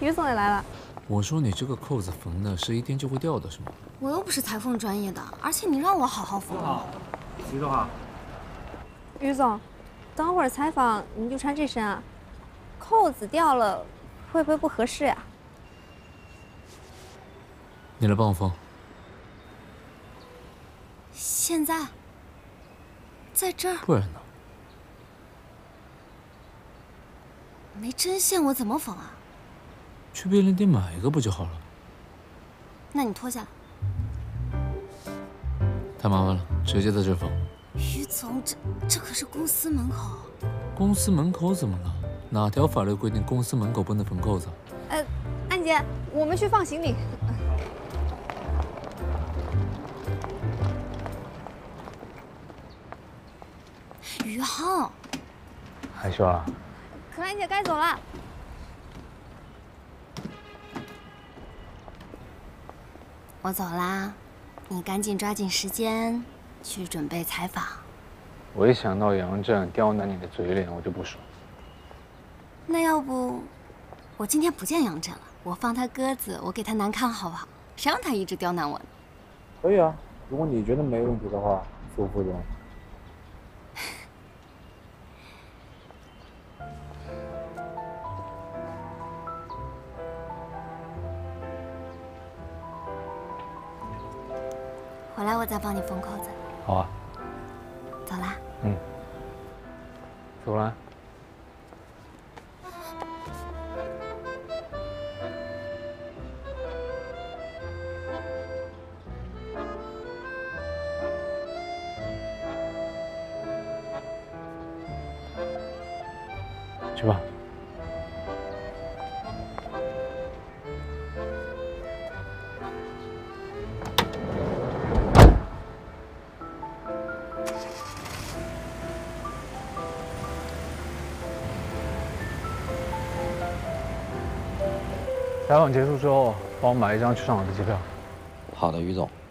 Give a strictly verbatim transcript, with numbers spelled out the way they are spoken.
于总也来了。 我说你这个扣子缝的是一颠就会掉的，是吗？ 我又不是裁缝专业的，而且你让我好好缝。 好，徐总好。 于总，等会儿采访你就穿这身啊？扣子掉了，会不会不合适呀？ 你来帮我缝。 现在，在这儿？ 不然呢？ 没针线我怎么缝啊？ 去便利店买一个不就好了？ 那你脱下来。 太麻烦了，直接在这缝。 于总，这这可是公司门口。 公司门口怎么了？哪条法律规定公司门口不能缝扣子？ 呃，安姐，我们去放行李。 于浩， 害羞啊？ 可兰姐该走了。 我走啦，你赶紧抓紧时间去准备采访。 我一想到杨震刁难你的嘴脸，我就不爽。 那要不，我今天不见杨震了，我放他鸽子，我给他难看好不好？谁让他一直刁难我呢？ 可以啊，如果你觉得没问题的话，苏副总。 回来我再帮你缝扣子。 好啊。 走啦。 嗯。走了。去吧。采访结束之后，帮我买一张去上海的机票。 好的，于总。